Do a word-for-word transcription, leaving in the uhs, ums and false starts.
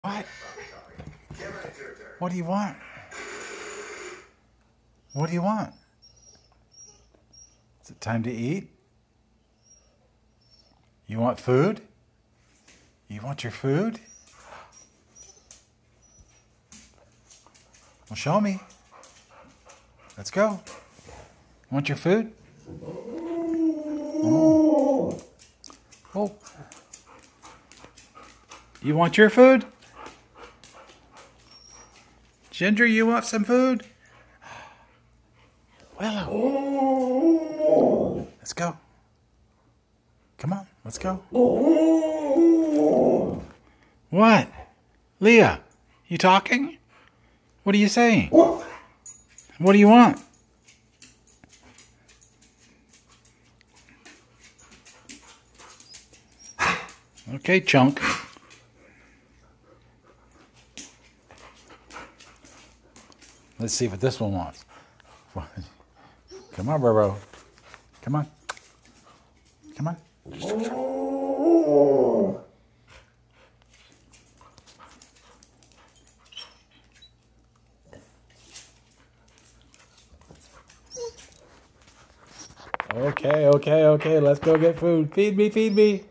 What? What do you want? What do you want? Is it time to eat? You want food? You want your food? Well, show me. Let's go. Want your food? Oh. Oh. You want your food? Ginger, you want some food? Willow. Let's go. Come on, let's go. What? Leah, you talking? What are you saying? What do you want? Okay, chunk. Let's see what this one wants. Come on, bro. Come on. Come on. Okay, okay, okay. Let's go get food. Feed me, feed me.